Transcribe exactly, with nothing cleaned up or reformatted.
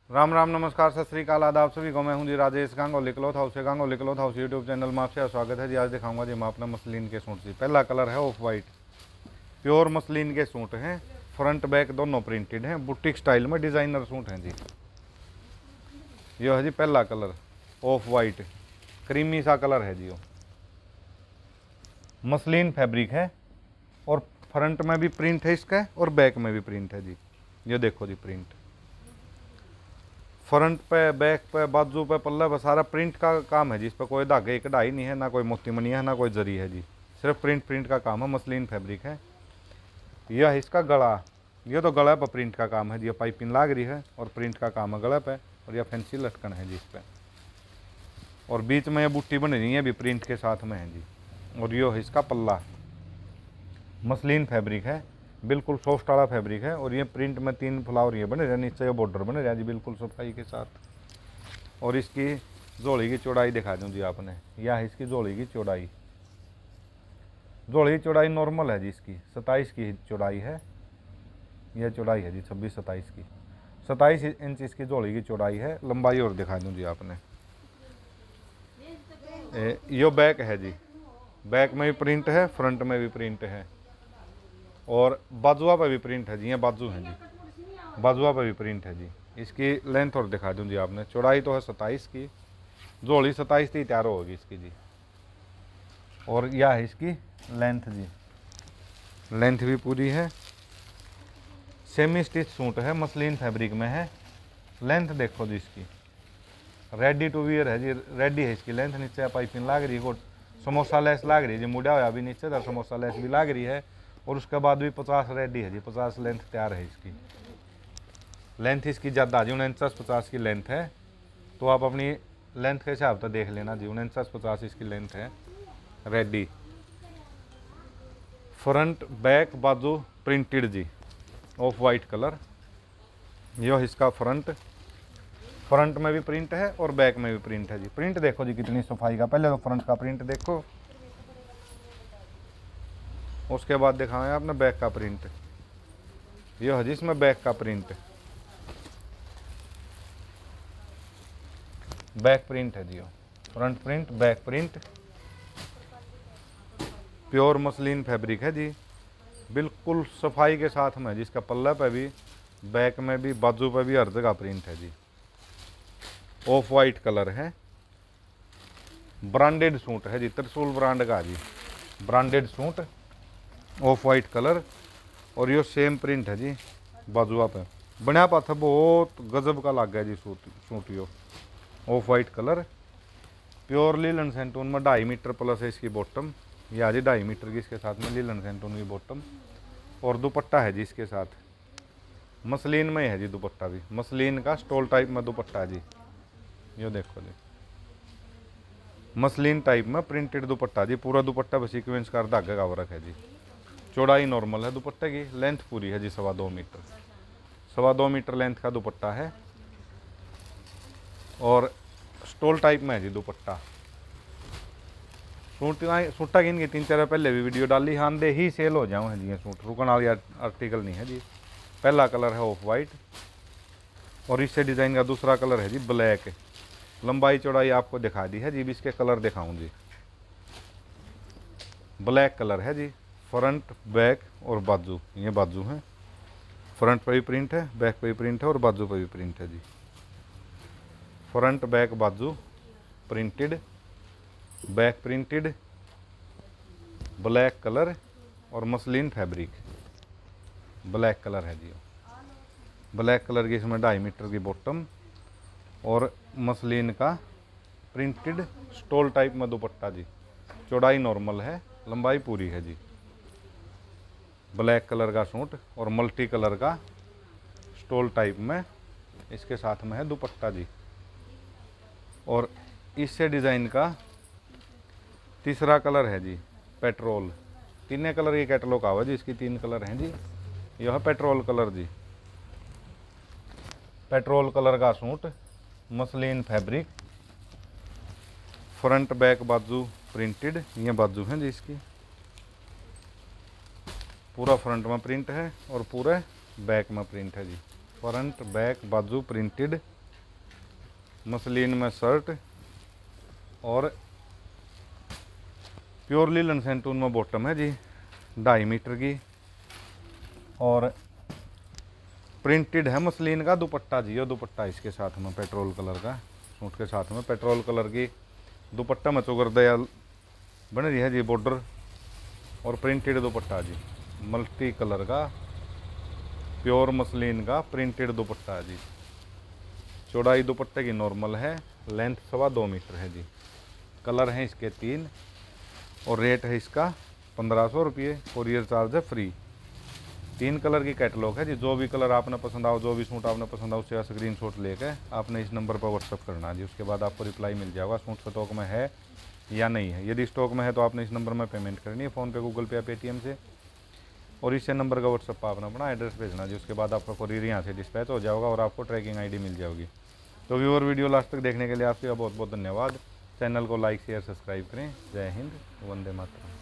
राम राम नमस्कार सत श्रीकाल आदाब सभी को। मैं हूं जी राजेश गांगुली क्लॉथ हाउस से Ganguly cloth house YouTube channel में आपसे स्वागत है जी। आज दिखाऊंगा जी मैं अपना मसलिन के सूट जी। पहला कलर है ऑफ वाइट, प्योर मसलिन के सूट हैं, फ्रंट बैक दोनों प्रिंटेड हैं, बुटीक स्टाइल में डिजाइनर सूट हैं जी। ये है जी पहला कलर ऑफ वाइट, क्रीमी सा कलर है जी। मसलिन फैब्रिक है और फ्रंट में भी प्रिंट है इसका और बैक में भी प्रिंट है जी। ये देखो जी प्रिंट, फ्रंट पे, बैक पे, बाजू पे, पल्ले पे सारा प्रिंट का काम है जी। इस पर कोई धागे कढ़ाई नहीं है, ना कोई मोती मनी है, ना कोई जरी है जी। सिर्फ प्रिंट प्रिंट का काम है, मसलिन फैब्रिक है। यह है इसका गला, ये तो गला पर प्रिंट का काम है जी। ये पाइपिंग लाग रही है और प्रिंट का काम है गले पे, और यह फैंसी लटकन है जी इस पर। और बीच में ये बूटी बन रही है भी प्रिंट के साथ में है जी। और यो है इसका पल्ला, मसलिन फैब्रिक है, बिल्कुल सॉफ्ट वाला फैब्रिक है। और ये प्रिंट में तीन फ्लावर ये बने रहे, नीचे ये बॉर्डर बने रहे जी बिल्कुल सफाई के साथ। और इसकी जोड़ी की चौड़ाई दिखा दूँ जी आपने, यह है इसकी जोड़ी की चौड़ाई। जोड़ी की चौड़ाई नॉर्मल है जी, इसकी सत्ताईस की चौड़ाई है। यह चौड़ाई है जी छब्बीस सत्ताईस की, सत्ताईस इंच इसकी जोड़ी की चौड़ाई है। लंबाई और दिखा दूँ जी आपने। यो बैक है जी, बैक में भी प्रिंट है, फ्रंट में भी प्रिंट है, और बाजुआ पर भी प्रिंट है जी। ये बाजू है जी, बाजुआ पर भी प्रिंट है जी। इसकी लेंथ और दिखा दूँ जी आपने। चौड़ाई तो है सत्ताईस की, जोड़ी सत्ताईस थी तैयार होगी इसकी जी। और यह है इसकी लेंथ जी, लेंथ भी पूरी है। सेमी स्टिच सूट है, मसलिन फैब्रिक में है। लेंथ देखो जी इसकी, रेडी टू वियर है जी, रेडी है इसकी लेंथ। नीचे पाइपिंग लाग रही है, समोसा लेस लाग रही है जी, मुड़ा हुआ भी नीचे तो समोसा लेस भी लाग रही है। और उसके बाद भी पचास रेडी है जी, पचास लेंथ तैयार है इसकी। लेंथ इसकी ज़्यादा जी, उनचास पचास की लेंथ है, तो आप अपनी लेंथ के हिसाब से देख लेना जी। उनचास पचास इसकी लेंथ है रेडी। फ्रंट बैक बाजू प्रिंटेड जी, ऑफ वाइट कलर। यह इसका फ्रंट, फ्रंट में भी प्रिंट है और बैक में भी प्रिंट है जी। प्रिंट देखो जी कितनी सफाई का। पहले तो फ्रंट का प्रिंट देखो, उसके बाद दिखाएं आपने बैक का प्रिंट। यह है जिसमें बैक का प्रिंट, बैक प्रिंट है जी। Front print, back print, pure muslin fabric है जी, बिल्कुल सफाई के साथ में। जिसका पल्ले पे भी, बैक में भी, बाजू पे भी हर जगह प्रिंट है जी। ऑफ वाइट कलर है, ब्रांडेड सूट है जी, त्रिशूल ब्रांड का जी, branded suit, off white colour. और यो सेम प्रिंट है जी बाजुआ पे। बनया पाथा बहुत गजब का लग गया जी सूट सूट यो। Off white colour, pure linen सेंटून में ढाई मीटर प्लस है इसकी बॉटम। या जी ढाई मीटर की इसके साथ में लीलन सेंटून की बॉटम। और दुपट्टा है जी इसके साथ, मसलिन में है जी दुपट्टा भी, मसलिन का स्टोल टाइप में दुपट्टा है जी। यो देखो जी, मसलिन टाइप में प्रिंटेड दुपट्टा जी। पूरा दुपट्टा बस सीक्वेंस का धागे का वर्क है जी। चौड़ाई नॉर्मल है दुपट्टे की, लेंथ पूरी है जी सवा दो मीटर, सवा दो मीटर लेंथ का दुपट्टा है। और स्टोल टाइप में है जी दुपट्टा। सूट सूटा की इनकी तीन चार पहले भी वीडियो डाली, हाँ दे ही सेल हो जाऊँ है जी। ये सूट रुकने वाली आर्टिकल नहीं है जी। पहला कलर है ऑफ वाइट, और इससे डिज़ाइन का दूसरा कलर है जी ब्लैक। लंबाई चौड़ाई आपको दिखा दी है जी, इसके कलर दिखाऊँ जी। ब्लैक कलर है जी, फ्रंट बैक और बाजू, ये बाजू है। फ्रंट पे भी प्रिंट है, बैक पे भी प्रिंट है, और बाजू पे भी प्रिंट है जी। फ्रंट बैक बाजू printed, back printed, black colour और मसलिन फैब्रिक, ब्लैक कलर है जी। ब्लैक कलर की इसमें ढाई मीटर की बॉटम, और मसलिन का प्रिंटेड स्टोल टाइप में दुपट्टा जी। चौड़ाई नॉर्मल है, लंबाई पूरी है जी। ब्लैक कलर का सूट और मल्टी कलर का स्टोल टाइप में इसके साथ में है दुपट्टा जी। और इससे डिज़ाइन का तीसरा कलर है जी पेट्रोल। तीन कलर की कैटलॉग आवा जी, इसकी तीन कलर हैं जी। यह है पेट्रोल कलर जी, पेट्रोल कलर का suit, muslin fabric, front back बाजू प्रिंटेड। ये बाजू हैं जी इसकी, पूरा फ्रंट में प्रिंट है और पूरे बैक में प्रिंट है जी। फ्रंट बैक बाजू प्रिंटेड मसलिन में शर्ट और प्योर लीलन सेंटून में बॉटम है जी, ढाई मीटर की। और प्रिंटेड है मसलिन का दुपट्टा जी, और दुपट्टा इसके साथ में पेट्रोल कलर का, सूट के साथ में पेट्रोल कलर की दुपट्टा में चौगरदया बन रही है जी बॉर्डर, और प्रिंटेड दुपट्टा जी, मल्टी कलर का प्योर मसलिन का प्रिंटेड दुपट्टा जी। चौड़ाई दुपट्टे की नॉर्मल है, लेंथ सवा दो मीटर है जी। कलर हैं इसके तीन, और रेट है इसका पंद्रह सौ रुपये, कोरियर चार्ज है फ्री। तीन कलर की कैटलॉग है जी। जो भी कलर आपने पसंद आओ, जो भी सूट आपने पसंद आओ, उससे स्क्रीन शॉट लेकर आपने इस नंबर पर व्हाट्सअप करना है जी। उसके बाद आपको रिप्लाई मिल जाएगा सूट स्टॉक में है या नहीं है। यदि स्टॉक में है तो आपने इस नंबर में पेमेंट करनी है, फ़ोन पे, गूगल पे या पेटीएम से, और इसी नंबर का व्हाट्सअप पर आपने अपना एड्रेस भेजना जी। उसके बाद आपका कोरियर यहाँ से डिस्पैच हो जाएगा और आपको ट्रैकिंग आई डी मिल जाएगी। तो व्यूअर, वीडियो लास्ट तक देखने के लिए आपका बहुत बहुत धन्यवाद। चैनल को लाइक शेयर सब्सक्राइब करें। जय हिंद, वंदे मातरम।